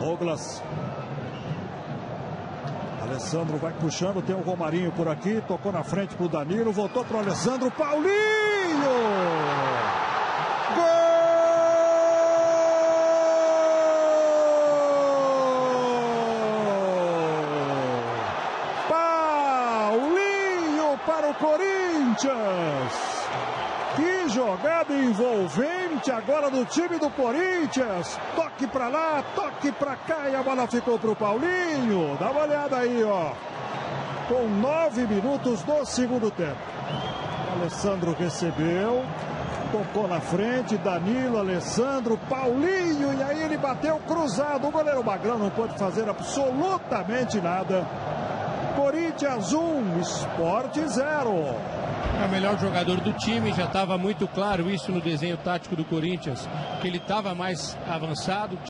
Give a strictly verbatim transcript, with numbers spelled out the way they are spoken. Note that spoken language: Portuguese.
Douglas. Alessandro vai puxando, tem o Romarinho por aqui, tocou na frente pro Danilo, voltou pro Alessandro, Paulinho! Gol! Paulinho para o Corinthians! Que jogada envolvente agora do time do Corinthians. Toque pra lá, toque pra cá e a bola ficou pro Paulinho. Dá uma olhada aí, ó. Com nove minutos do segundo tempo. O Alessandro recebeu, tocou na frente, Danilo, Alessandro, Paulinho, e aí ele bateu cruzado. O goleiro Magrão não pôde fazer absolutamente nada. Corinthians um, Sport zero. É o melhor jogador do time, já estava muito claro isso no desenho tático do Corinthians, que ele estava mais avançado.